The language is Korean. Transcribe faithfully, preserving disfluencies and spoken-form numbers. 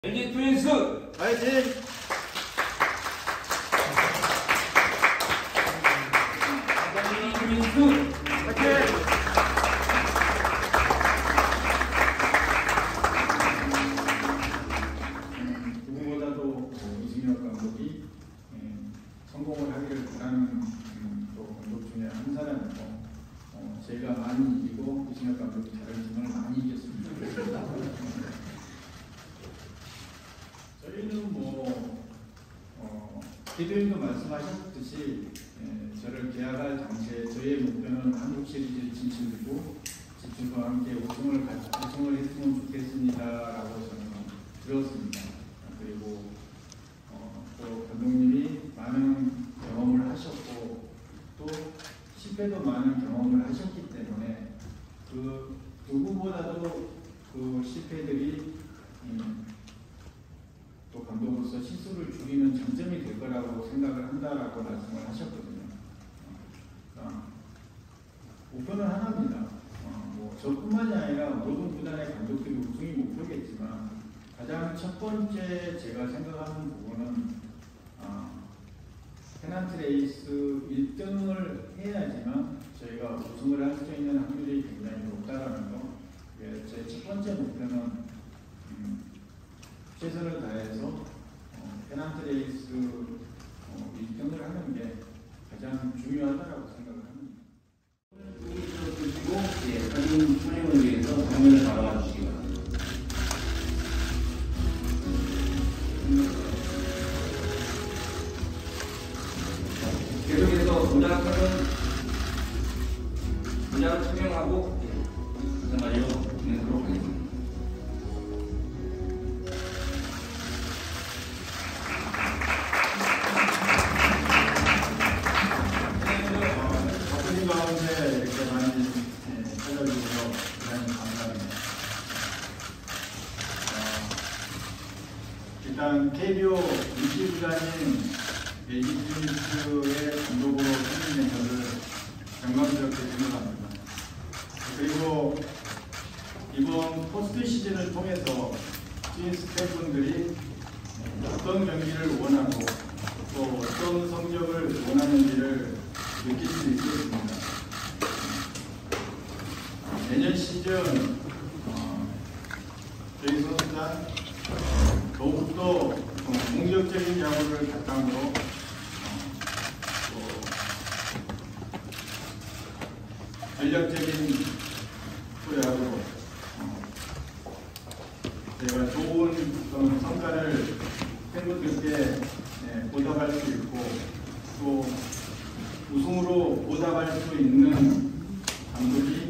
엘지 트윈스 화이팅! 엘지 트윈스 화이팅! 누구보다도 이승엽 감독이 성공을 하기를 바라는 또 감독 중에 한 사람이고, 어, 제가 많이 이기고 이승엽 감독이 다른 팀을 많이 이겼습니다. 저희는 뭐 어, 기도님도 말씀하셨듯이 예, 저를 계약할 당시에 저희의 목표는 한국 시리즈 진출이고 집중과 함께 우승을 같이 우승을 했으면 좋겠습니다라고 저는 들었습니다. 그리고 어, 또 감독님이 많은 경험을 하셨고 또 실패도 많은 경험을 하셨기 때문에 그 누구보다도 그 실패들이 음, 또 감독으로서 실수를 줄이는 장점이 될 거라고 생각을 한다라고 말씀을 하셨거든요. 어, 목표는 하나입니다. 어, 뭐 저뿐만이 아니라 모든 구단의 감독들이 우승이 목표겠지만 가장 첫 번째 제가 생각하는 부분은 어, 페넌트 레이스 일 등을 해야지만 저희가 우승을 할 수 있는 확률이 굉장히 높다라는 거. 제 첫 번째 목표는 음, 최선을 다해서 어, 페넌트 레이스 어, 일 등을 하는 게 가장 중요하다고 생각을 합니다. 오늘 드시고 예, 사진 촬영을 위해서 정면을 바라봐 주시기 바랍니다. 계속해서 도장을 도장을 착용하고 예, 마지막으로 진행하도록 하겠습니다. 바쁜 가운데 이렇게 많이 예, 찾아주셔서 대단히 감사합니다. 어, 일단 케이비오 유치부장님 엘지 트윈스의 감독으로 선임된 것을 영광스럽게 생각합니다. 그리고 이번 포스트 시즌을 통해서 트윈스 팬분들이 어떤 경기를 원하고 또 어떤 성적을 원하는지를 느낄 수 있겠습니다. 내년 시즌 어, 저희 선수단 더욱더 공격적인 야구를 바탕으로 어, 또 전략적인 프로야구로 어, 제가 좋은 어, 성과를 팬분들께 예, 보답할 수 있고 또 우승으로 보답할 수 있는 감독이